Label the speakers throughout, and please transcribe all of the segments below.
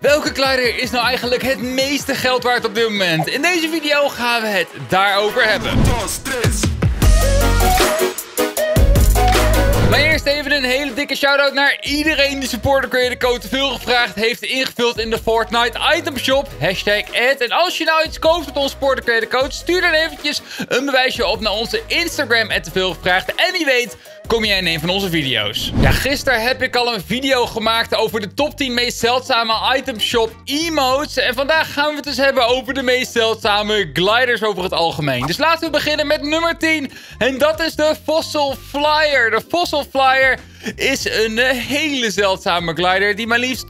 Speaker 1: Welke glider is nou eigenlijk het meeste geld waard op dit moment? In deze video gaan we het daarover hebben. Maar eerst even een hele dikke shout-out naar iedereen die supporter creator code te veel gevraagd heeft ingevuld in de Fortnite item shop. #ad. En als je nou iets koopt met onze supporter creator code, stuur dan eventjes een bewijsje op naar onze Instagram @teveelgevraagd. En wie weet kom jij in een van onze video's. Ja, gisteren heb ik al een video gemaakt over de top 10 meest zeldzame item shop emotes. En vandaag gaan we het dus hebben over de meest zeldzame gliders over het algemeen. Dus laten we beginnen met nummer 10. En dat is de Fossil Flyer. De Fossil Flyer is een hele zeldzame glider die maar liefst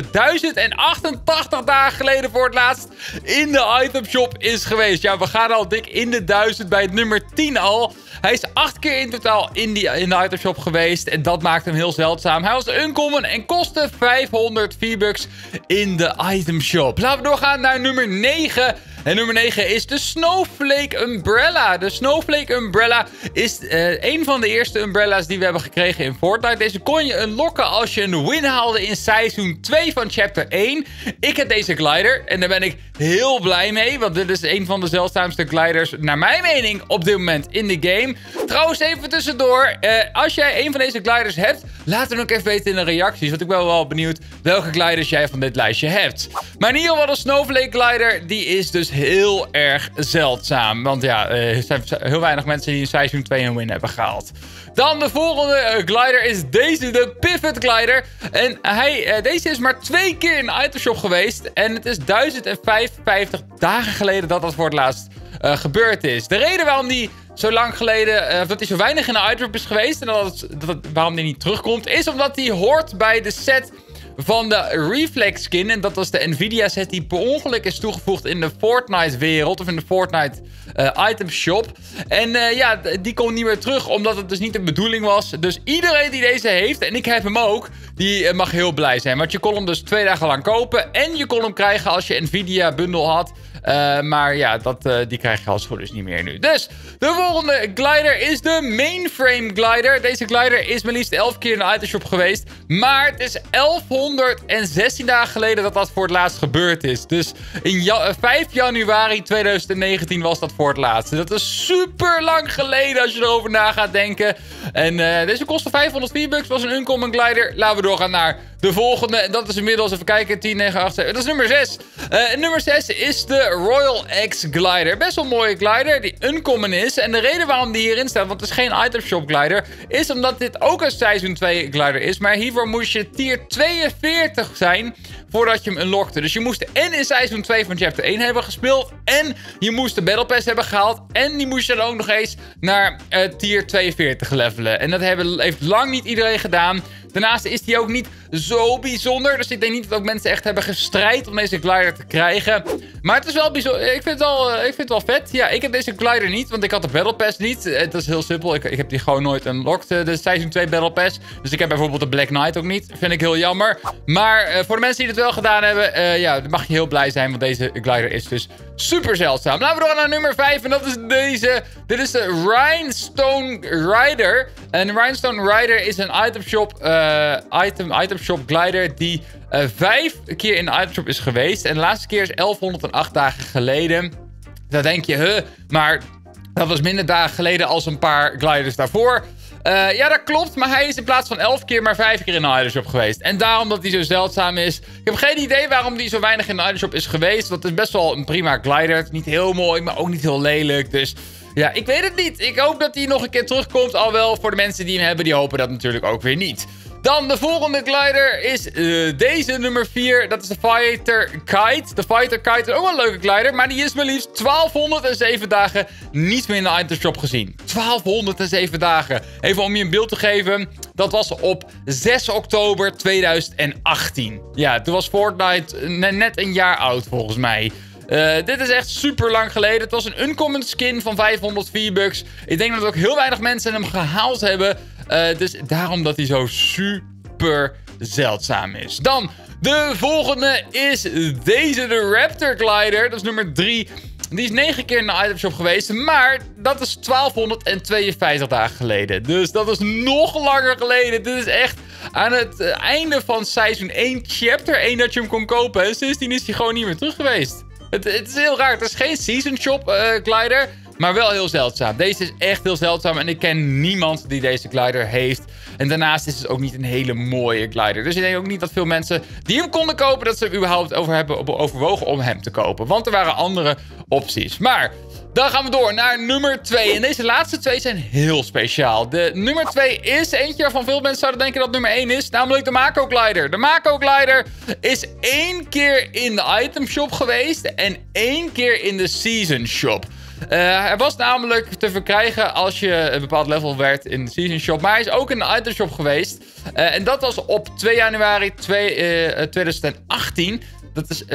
Speaker 1: 1088 dagen geleden voor het laatst in de item shop is geweest. Ja, we gaan al dik in de 1000 bij het nummer 10 al. Hij is 8 keer in totaal in de item shop geweest en dat maakt hem heel zeldzaam. Hij was uncommon en kostte 500 V-Bucks in de item shop. Laten we doorgaan naar nummer 9. En nummer 9 is de Snowflake Umbrella. De Snowflake Umbrella is een van de eerste umbrellas die we hebben gekregen in Fortnite. Deze kon je unlocken als je een win haalde in seizoen 2 van chapter 1. Ik heb deze glider en daar ben ik heel blij mee. Want dit is een van de zeldzaamste gliders, naar mijn mening, op dit moment in de game. Trouwens, even tussendoor. Als jij een van deze gliders hebt, laat het ook even weten in de reacties. Want ik ben wel benieuwd welke gliders jij van dit lijstje hebt. Maar in ieder geval de Snowflake glider, die is dus heel erg zeldzaam. Want ja, er zijn heel weinig mensen die in seizoen 2 een win hebben gehaald. Dan de volgende glider is deze, de Pivot glider. En deze is maar 2 keer in de itemshop geweest. En het is 1055 dagen geleden dat dat voor het laatst gebeurd is. De reden waarom die zo lang geleden, dat hij zo weinig in de itemshop is geweest en waarom die niet terugkomt, is omdat hij hoort bij de set van de Reflex skin. En dat was de Nvidia set die per ongeluk is toegevoegd in de Fortnite wereld. Of in de Fortnite item shop. En ja, die komt niet meer terug. Omdat het dus niet de bedoeling was. Dus iedereen die deze heeft, en ik heb hem ook, die mag heel blij zijn. Want je kon hem dus 2 dagen lang kopen. En je kon hem krijgen als je Nvidia bundle had. Maar ja, die krijg je als het goed is niet meer nu. Dus de volgende glider is de Mainframe glider. Deze glider is maar liefst 11 keer in de itemshop geweest. Maar het is 1116 dagen geleden dat dat voor het laatst gebeurd is. Dus in 5 januari 2019 was dat voor het laatst. Dat is super lang geleden als je erover na gaat denken. En deze kostte 500 V-Bucks. Was een uncommon glider. Laten we doorgaan naar de volgende. En dat is inmiddels, even kijken, 10, 9, 8, 7. Dat is nummer 6. Nummer 6 is de Royal X glider. Best wel een mooie glider die uncommon is. En de reden waarom die hierin staat, want het is geen item shop glider, is omdat dit ook een seizoen 2 glider is. Maar hiervoor moest je tier 42 zijn voordat je hem unlockte. Dus je moest en in seizoen 2 van chapter 1 hebben gespeeld. En je moest de Battle Pass hebben gehaald. En die moest je dan ook nog eens naar tier 42 levelen. En dat heeft lang niet iedereen gedaan. Daarnaast is die ook niet zo bijzonder. Dus ik denk niet dat ook mensen echt hebben gestrijd om deze glider te krijgen. Maar het is wel bijzonder. Ik vind het wel vet. Ja, ik heb deze glider niet, want ik had de Battle Pass niet. Het is heel simpel. Ik heb die gewoon nooit unlocked, de Seizoen 2 Battle Pass. Dus ik heb bijvoorbeeld de Black Knight ook niet. Vind ik heel jammer. Maar voor de mensen die het wel gedaan hebben, ja, dan mag je heel blij zijn. Want deze glider is dus super zeldzaam. Laten we door naar nummer 5. En dat is deze. Dit is de Rhinestone Rider. En de Rhinestone Rider is een item shop glider die 5 keer in de item shop is geweest. En de laatste keer is 1108 dagen geleden. Dan denk je, maar dat was minder dagen geleden als een paar gliders daarvoor. Ja, dat klopt. Maar hij is in plaats van 11 keer maar 5 keer in de item shop geweest. En daarom dat hij zo zeldzaam is. Ik heb geen idee waarom hij zo weinig in de item shop is geweest. Want het is best wel een prima glider. Het is niet heel mooi, maar ook niet heel lelijk. Dus ja, ik weet het niet. Ik hoop dat hij nog een keer terugkomt. Al wel voor de mensen die hem hebben, die hopen dat natuurlijk ook weer niet. Dan de volgende glider is deze, nummer 4. Dat is de Fighter Kite. De Fighter Kite is ook wel een leuke glider. Maar die is maar liefst 1207 dagen niet meer in de item shop gezien. 1207 dagen. Even om je een beeld te geven. Dat was op 6 oktober 2018. Ja, toen was Fortnite net een jaar oud volgens mij. Dit is echt super lang geleden. Het was een uncommon skin van 500 V-Bucks. Ik denk dat ook heel weinig mensen hem gehaald hebben. Dus daarom dat hij zo super zeldzaam is. Dan, de volgende is deze, de Raptor Glider. Dat is nummer 3. Die is 9 keer in de itemshop geweest. Maar dat is 1252 dagen geleden. Dus dat is nog langer geleden. Dit is echt aan het einde van seizoen 1, chapter 1, dat je hem kon kopen. En sindsdien is hij gewoon niet meer terug geweest. Het is heel raar. Het is geen season shop glider, maar wel heel zeldzaam. Deze is echt heel zeldzaam en ik ken niemand die deze glider heeft. En daarnaast is het ook niet een hele mooie glider. Dus ik denk ook niet dat veel mensen die hem konden kopen, dat ze er überhaupt over hebben overwogen om hem te kopen. Want er waren andere opties. Maar dan gaan we door naar nummer 2. En deze laatste twee zijn heel speciaal. De nummer 2 is eentje waarvan veel mensen zouden denken dat nummer 1 is. Namelijk de Mako Glider. De Mako Glider is 1 keer in de item shop geweest. En 1 keer in de season shop. Hij was namelijk te verkrijgen als je een bepaald level werd in de season shop. Maar hij is ook in de item shop geweest. En dat was op 2 januari 2018. Dat is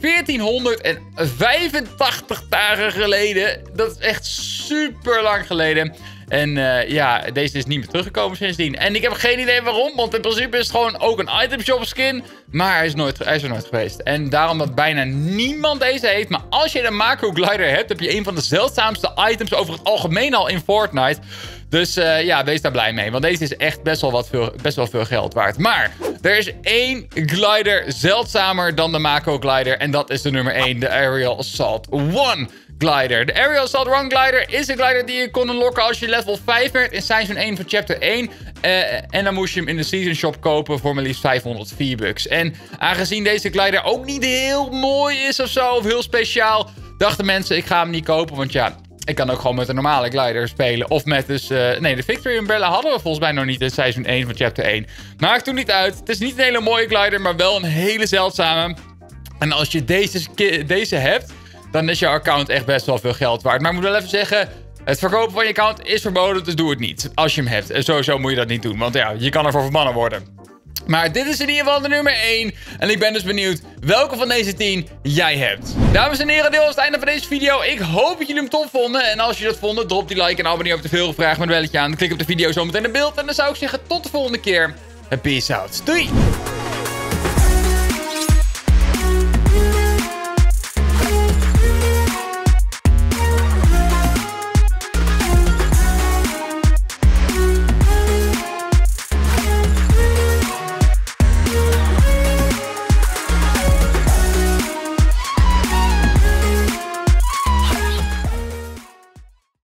Speaker 1: 1485 dagen geleden. Dat is echt super lang geleden. En ja, deze is niet meer teruggekomen sindsdien. En ik heb geen idee waarom, want in principe is het gewoon ook een item shop skin. Maar hij is er nooit geweest. En daarom dat bijna niemand deze heeft. Maar als je een Mako Glider hebt, heb je een van de zeldzaamste items over het algemeen al in Fortnite. Dus ja, wees daar blij mee. Want deze is echt best wel veel geld waard. Maar er is 1 glider zeldzamer dan de Mako Glider. En dat is de nummer 1, de Aerial Assault 1 Glider. De Aerial Assault 1 Glider is een glider die je kon unlocken als je level 5 werd in seizoen 1 van chapter 1. En dan moest je hem in de season shop kopen voor maar liefst 500 V-bucks. En aangezien deze glider ook niet heel mooi is of zo, of heel speciaal, dachten mensen, ik ga hem niet kopen. Want ja, ik kan ook gewoon met een normale glider spelen. Of met dus... nee, de Victory Umbrella hadden we volgens mij nog niet in seizoen 1 van chapter 1. Maakt toen niet uit. Het is niet een hele mooie glider, maar wel een hele zeldzame. En als je deze hebt, dan is je account echt best wel veel geld waard. Maar ik moet wel even zeggen, het verkopen van je account is verboden, dus doe het niet. Als je hem hebt. En sowieso moet je dat niet doen, want ja, je kan ervoor verbannen worden. Maar dit is in ieder geval de nummer 1. En ik ben dus benieuwd welke van deze 10 jij hebt. Dames en heren, dit was het einde van deze video. Ik hoop dat jullie hem tof vonden. En als je dat vonden, drop die like en abonneer op de veelgevraagd met een belletje aan. Klik op de video zo meteen in beeld. En dan zou ik zeggen tot de volgende keer. En peace out. Doei!